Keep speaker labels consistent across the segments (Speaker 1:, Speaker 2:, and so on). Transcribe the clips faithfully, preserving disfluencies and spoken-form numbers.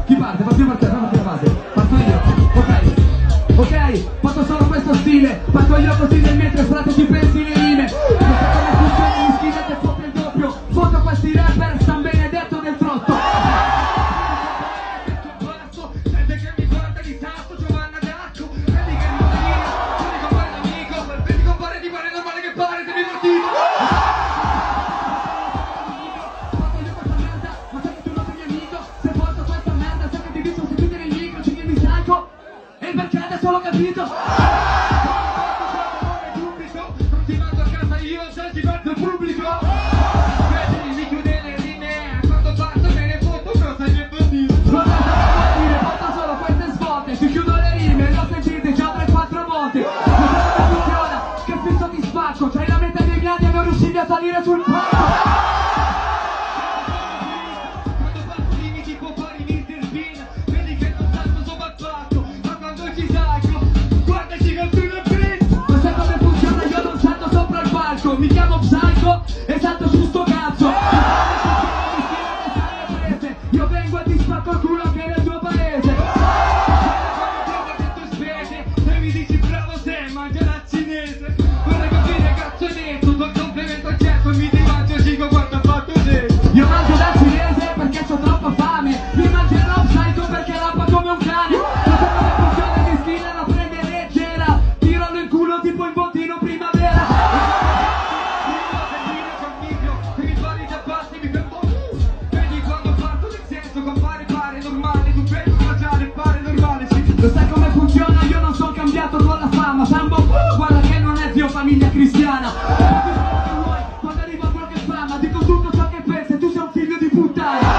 Speaker 1: Chi parte? Parti io, parte, parti la base. Parto io. Ok. Ok, fatto solo questo stile. Parto io così nel mentre frate ti pensi le rime. Non so come funziona, mi scrivete sopra il doppio. Foto questi rapper, San Benedetto del Trotto. Sente che mi guarda di sasso, Giovanna d'Arco. Vedi che mi tira, vedi compare l'amico. Vedi compare di mare normale che pare, sei divertito. Fatto io questa merda, ma sai che tu non sei mio amico. Se porto questa merda, sai che ti dico se chiudere il micro, ci vieni stanco. E il perché adesso l'ho capito. Non ti mando a casa io, se ti mando il pubblico. Vedi, mi chiude le rime. Quando parto me ne foto, però sai che bandito. Non so cosa dire, fatto solo queste svolte. Ti chiudo le rime, l'ho sentite già tre quattro volte. Non so come funziona, che fisso ti spacco. C'hai la metà dei miei anni e non riuscivi a salire sul palco. Quando parto limiti può fare mister Bean. Vedi che non salto sopraffatto, ma quando ci salgo, guardaci con tu il print. Non sai come funziona, io non salto sopra il palco. Mi chiamo Psycho e salto su sto cazzo. Io vengo e ti spacco il culo anche nel tuo paese. Quando trovo che tu spese, se mi dici bravo se mangia la cinese. Vorrei capire cazzo hai detto, do il complimento al gesto e mi ti mangio cico quando ho fatto te. Io mangio da cinese perché c'ho troppa fame. Mi mangerò Psycho perché rappa come un cane. Non so come funziona, di stile la prende leggera. Tiralo in culo tipo in bottino primavera. Mi pari già passi, mi fermo. Vedi quando parto nel senso compare pare normale. Tu pensi facciare pare normale, sì. Lo sai come funziona, io non sono cambiato con la fama. Sambo, guarda che non è zio famiglia cristiana. Quando arriva qualche fama, dico tutto ciò che pensi e tu sei un figlio di puttana.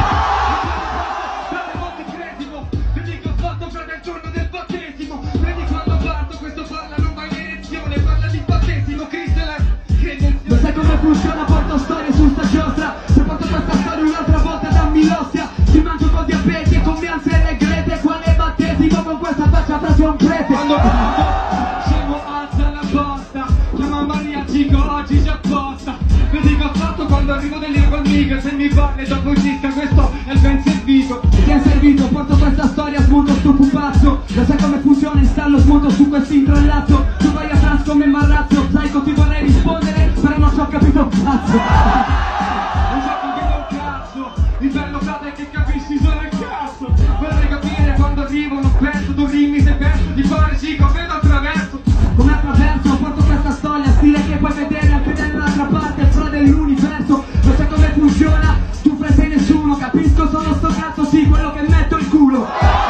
Speaker 1: Ti dico ho fatto frate il giorno del battesimo. Vedi quando parto, questo parla non va in erezione. Parla di battesimo, Cristo è la credenzione. Lo sai come funziona, porto storie su sta giostra. Se porto questa storia un'altra volta dammi l'ostia. Ti mangio con diabete e con mie ansie regrete. Quale battesimo con questa faccia frase un prete. Quando parto, scemo alza la posta. Chiama Maria Cico, oggi c'è apposta. Vedi che ho fatto quando arrivo dell'ira col mica. Se mi parli dopo il disco, questo è il ben servito. Ti è servito, porto questa storia, smonto sto pupazzo. Lo sai come funziona, installo, smonto su questo introllazzo. Tu vai a trans come marrazzo. Psycho ti vorrei rispondere, però non ci ho capito un cazzo. Non ci ho capito un cazzo. Il bello frate è che capisci solo il cazzo. Vorrei capire quando arrivo, non penso, tu rimi se penso di fare cico, vedo attraverso. Come attraverso, porto questa storia, stile che puoi vedere anche dall'altra parte, fra dell'universo. Lo sai come funziona, tu fai sei nessuno, capisco solo sto cazzo, sì, quello che metto il culo.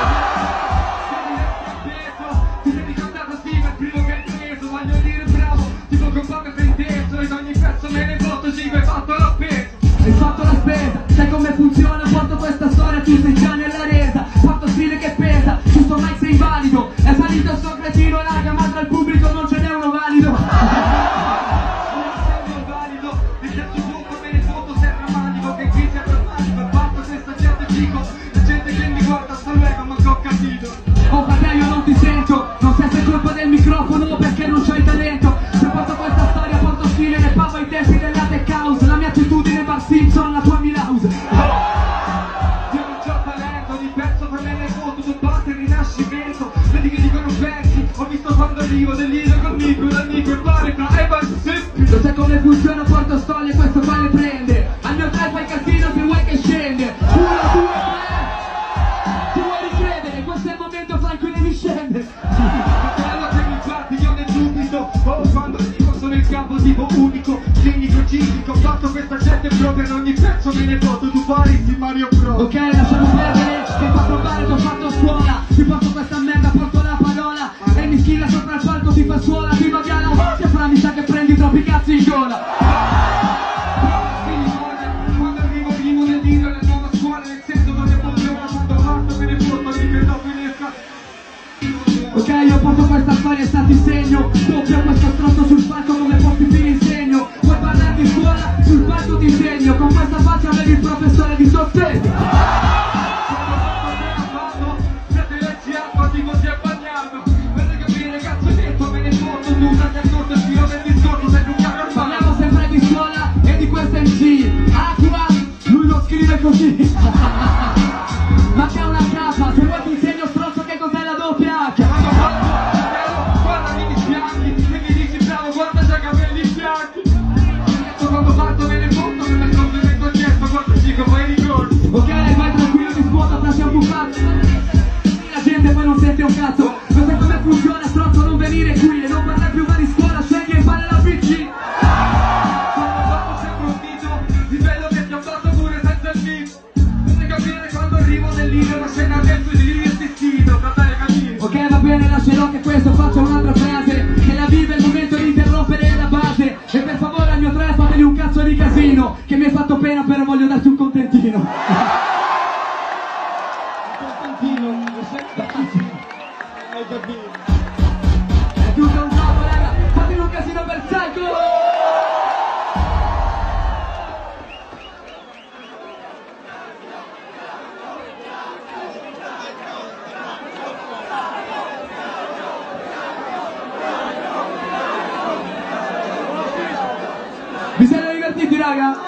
Speaker 1: Ti sei ricordato sì, ma il primo che hai preso, voglio dire bravo, tipo che un po' che sei inteso, ed ogni pezzo me ne foto, sì, hai fatto la spesa. Hai fatto la spesa, sai come funziona, porto questa storia, tu sei già nella resa, porto stile che pesa, tu sto mic sei invalido, è salito sto cretino, raga, ma tra il pubblico non ce n'è uno valido. Non sei valido, e se tu vuoi me ne foto, serra manico, che qui c'è per manico, il fatto che sta gente cico, la gente che mi guarda sto lega, ma che ho capito. Oh fratello, io non ti sento, non sai se è colpa del microfono o perché non c'hai talento. Se porto questa storia, porto stile, ne pavo ai tempi della tech house, la mia attitudine Bar Simpson, la tua Milhouse. Io non c'ho talento, di pezzo per me le foto, tu parte il rinascimento. Vedi che dicono persi, ho visto quando arrivo dell'ira con Nico, l'amico e pare tra e Bar Simpson. Lo sai come funziona, porto storie, questo qua le prende. Al mio tre fai casino, se vuoi che scende. Uno, due, tre. Ti vuoi ricredere, questo è il momento fra cui devi scendere. Fratello che mi guardi, io ne dubito. Oh, quando dico sono il capo tipo unico, clinico, cinico. Ho fatto questa gente proprio in ogni pezzo me ne foto, tu pari di Mario Pro. Ok, lasciamo perdere, che fa provare, ti ho fatto scuola. Ti porto questa merda, porto la parola. E mi schilla sopra il palco, ti fa suola. Ti va via la voglia, fra mi sa che prendi troppi cazzi in gola. Quando arrivo primo nel dire la nuova scuola, nel senso dove funziona, quando parto me ne foto, lì che dopo finisca. Ok, io porto questa storia e sta ti segno. Doppio questo stronzo sul palco come porti fino in segno. Vuoi parlare di scuola? Sul palco ti segno. Con questa faccia avevi il professore di sostegno. Siete leggi acqua tipo si è bagnato. Per capire cazzo detto me ne foto. Tu state accorto il filo del discorso, sei un caro ormai. Parliamo sempre di scuola e di questa M C. Acqua, lui lo scrive così. Ma c'è una cazzo Cammino una scena adesso di divertissimo, fratello cammino.
Speaker 2: Ok, va bene, lascerò che questo faccia un'altra frase, che la vive il momento di interrompere la base. E per favore al mio tre fateli un cazzo di casino, che mi hai fatto pena però voglio darti un contentino.
Speaker 1: Contentino, lo sai hai capito?
Speaker 2: È tutto un gioco, raga, fatemi un casino per Psycho! Vi siete divertiti, raga?